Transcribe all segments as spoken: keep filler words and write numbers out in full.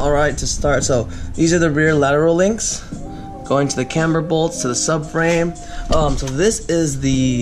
Alright, to start, so these are the rear lateral links going to the camber bolts to the subframe. Um, so this is the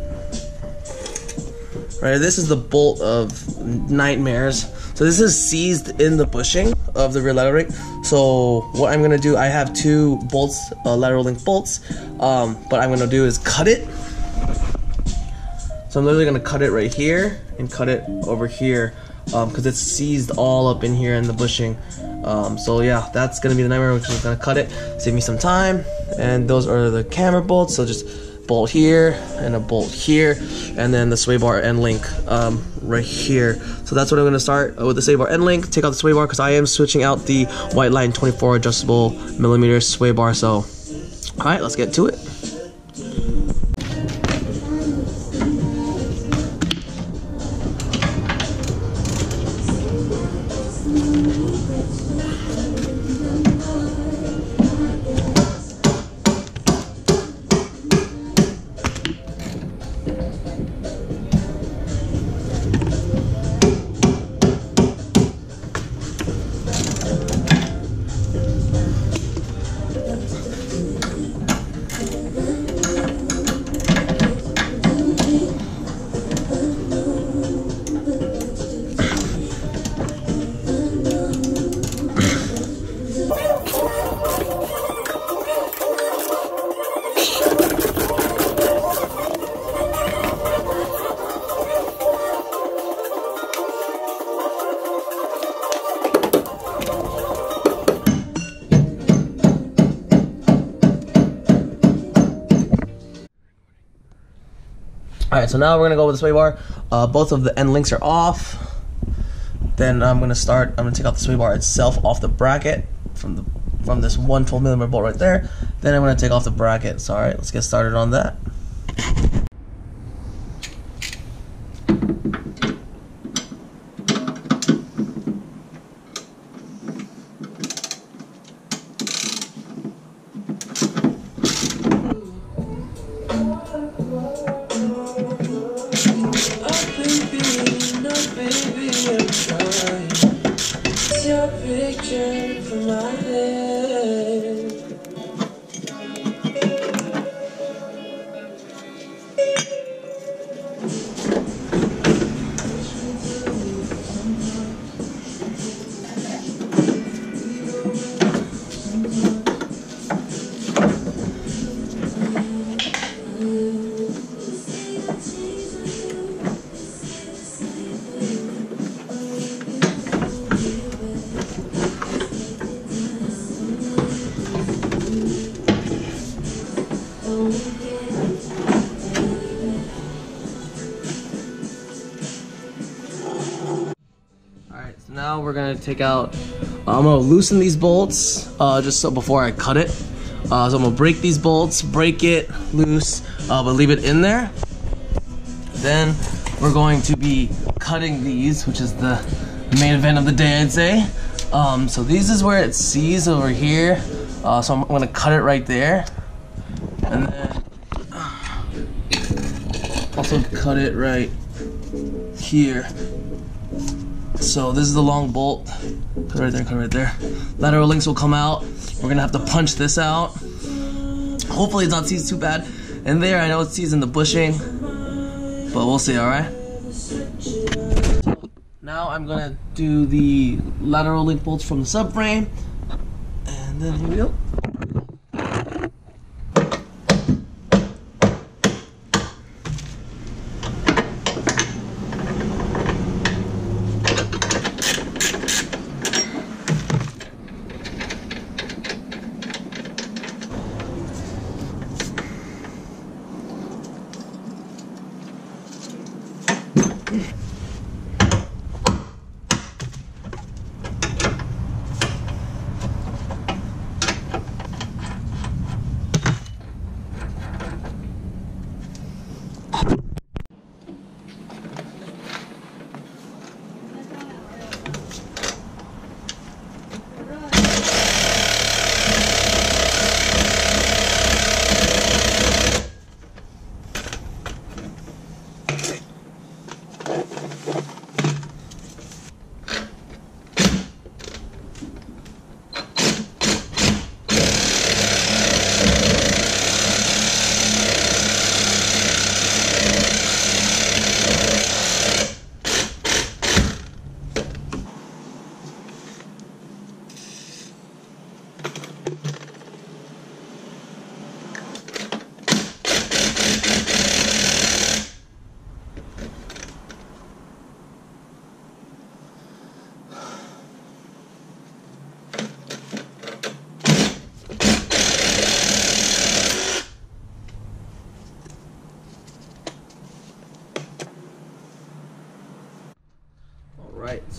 right. This is the bolt of nightmares. So this is seized in the bushing of the rear lateral link. So what I'm gonna do, I have two bolts, uh, lateral link bolts. Um, what I'm gonna do is cut it. So I'm literally gonna cut it right here and cut it over here because um, it's seized all up in here in the bushing. Um, so yeah, that's gonna be the nightmare, which is gonna cut it, save me some time. And those are the camber bolts. So just bolt here and a bolt here, and then the sway bar end link um, right here. So that's what I'm gonna start with, the sway bar end link. Take out the sway bar because I am switching out the White Line twenty-four adjustable millimeter sway bar. So all right, let's get to it. Alright, so now we're gonna go with the sway bar. Uh, both of the end links are off. Then I'm gonna start. I'm gonna take out the sway bar itself off the bracket from the from this one twelve millimeter bolt right there. Then I'm gonna take off the bracket. So alright, let's get started on that. Picture from my head. Alright, so now we're gonna take out, uh, I'm gonna loosen these bolts uh, just so before I cut it. Uh, so I'm gonna break these bolts, break it loose, uh, but leave it in there. Then we're going to be cutting these, which is the main event of the day, I'd say. Um, so these is where it sees over here. Uh, so I'm gonna cut it right there, and then also cut it right here. So this is the long bolt. Cut it right there, cut it right there. Lateral links will come out. We're gonna have to punch this out. Hopefully it's not seized too bad. And there, I know it's seized in the bushing, but we'll see, alright? Now I'm gonna do the lateral link bolts from the subframe. And then here we go.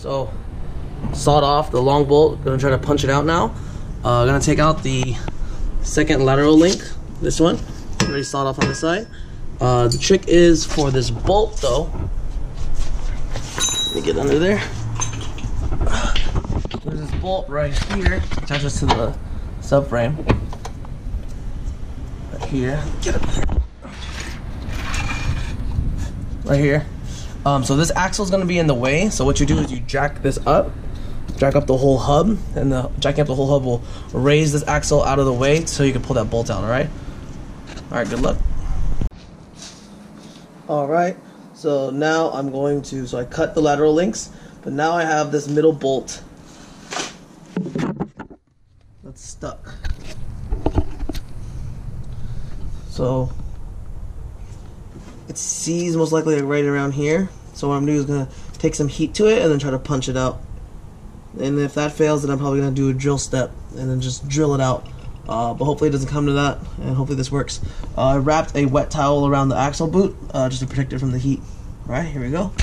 So, sawed off the long bolt. Gonna try to punch it out now. Uh, gonna take out the second lateral link. This one, already sawed off on the side. Uh, the trick is for this bolt though. Let me get under there. There's this bolt right here, attaches to the subframe. Right here. Get it. Right here. Um, so this axle is going to be in the way. So what you do is you jack this up, jack up the whole hub, and the jacking up the whole hub will raise this axle out of the way so you can pull that bolt out. All right. All right. Good luck. All right. So now I'm going to. So I cut the lateral links, but now I have this middle bolt that's stuck. So it's seized most likely right around here. So what I'm doing is gonna take some heat to it and then try to punch it out. And if that fails, then I'm probably gonna do a drill step and then just drill it out. Uh, but hopefully it doesn't come to that, and hopefully this works. Uh, I wrapped a wet towel around the axle boot uh, just to protect it from the heat. All right, here we go.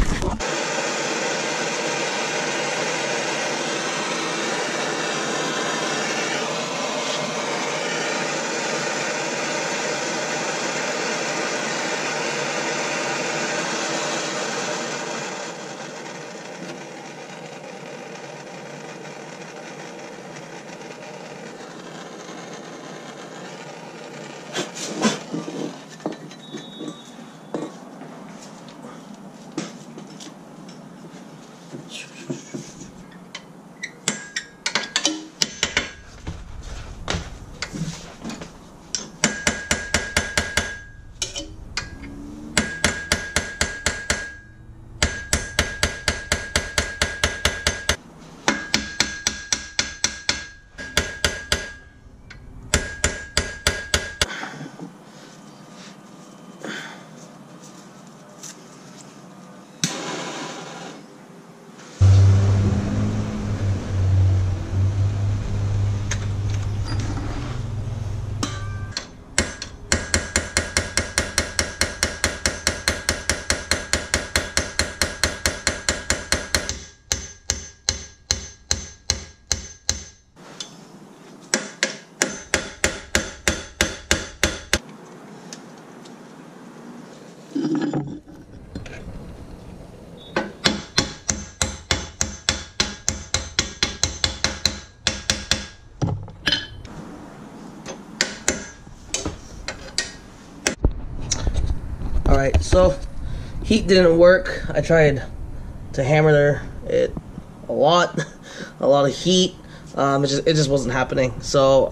Alright, so heat didn't work. I tried to hammer it a lot, a lot of heat. Um, it just it just wasn't happening. So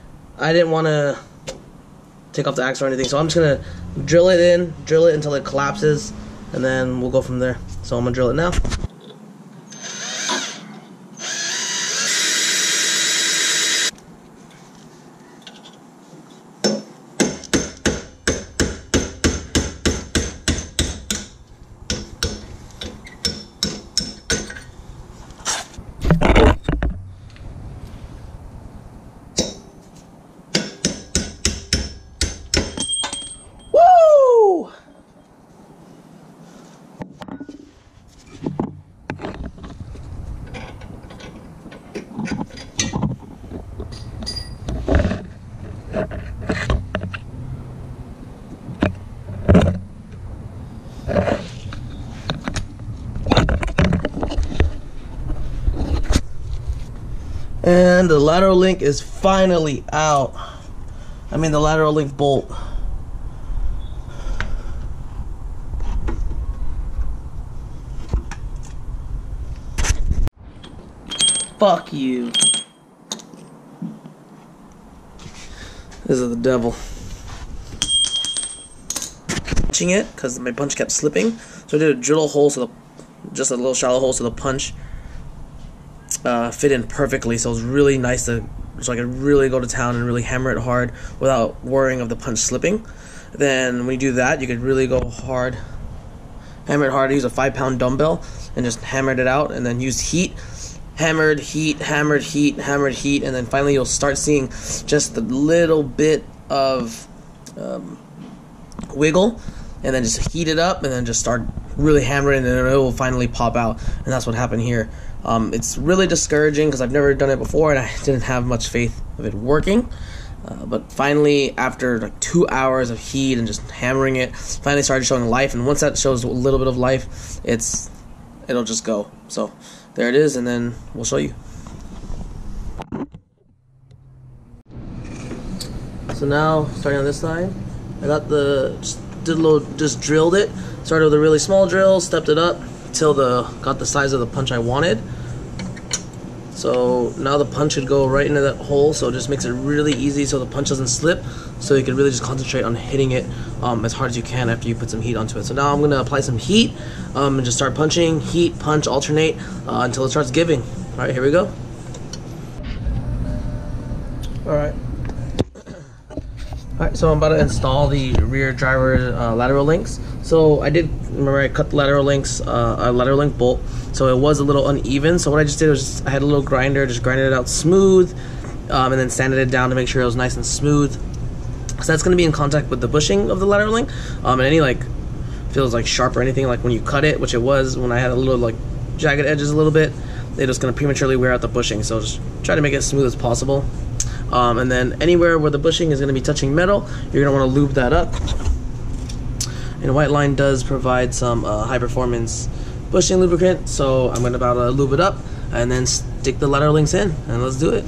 I didn't want to take off the axle or anything. So I'm just gonna drill it in, drill it until it collapses, and then we'll go from there. So I'm gonna drill it now. And the lateral link is finally out. I mean the lateral link bolt. Fuck you. This is the devil. Punching it because my punch kept slipping, so I did a drill hole so the just a little shallow hole so the punch uh, fit in perfectly. So it was really nice to so I could really go to town and really hammer it hard without worrying of the punch slipping. Then when you do that, you could really go hard, hammer it hard. Use a five pound dumbbell and just hammered it out, and then use heat. Hammered, heat, hammered, heat, hammered, heat, and then finally you'll start seeing just a little bit of um, wiggle, and then just heat it up, and then just start really hammer it and it will finally pop out, and that's what happened here. Um, it's really discouraging because I've never done it before and I didn't have much faith of it working. Uh, but finally, after like two hours of heat and just hammering it, finally started showing life. And once that shows a little bit of life, it's it'll just go. So there it is, and then we'll show you. So now, starting on this side, I got the just did a little, just drilled it. Started with a really small drill, stepped it up till the got the size of the punch I wanted. So now the punch should go right into that hole, so it just makes it really easy so the punch doesn't slip, so you can really just concentrate on hitting it um, as hard as you can after you put some heat onto it. So now I'm going to apply some heat um, and just start punching, heat, punch, alternate uh, until it starts giving. Alright, here we go. Alright. Alright, so I'm about to install the rear driver uh, lateral links. So I did, remember I cut the lateral links, uh, a lateral link bolt, so it was a little uneven. So what I just did was just, I had a little grinder, just grinded it out smooth, um, and then sanded it down to make sure it was nice and smooth. So that's going to be in contact with the bushing of the lateral link, um, and any like feels like sharp or anything like when you cut it, which it was when I had a little like jagged edges a little bit, they're just going to prematurely wear out the bushing. So just try to make it as smooth as possible. Um, and then anywhere where the bushing is going to be touching metal, you're going to want to lube that up. And White Line does provide some uh, high performance bushing lubricant, so I'm going to about to lube it up and then stick the lateral links in, and let's do it.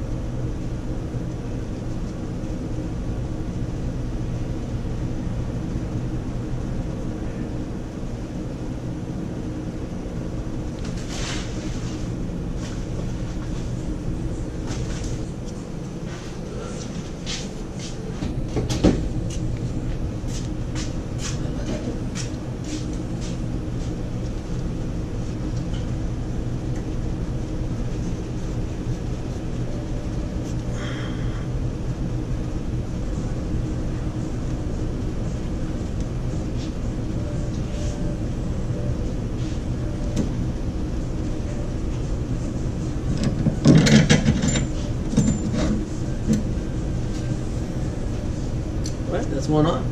Alright, that's one on.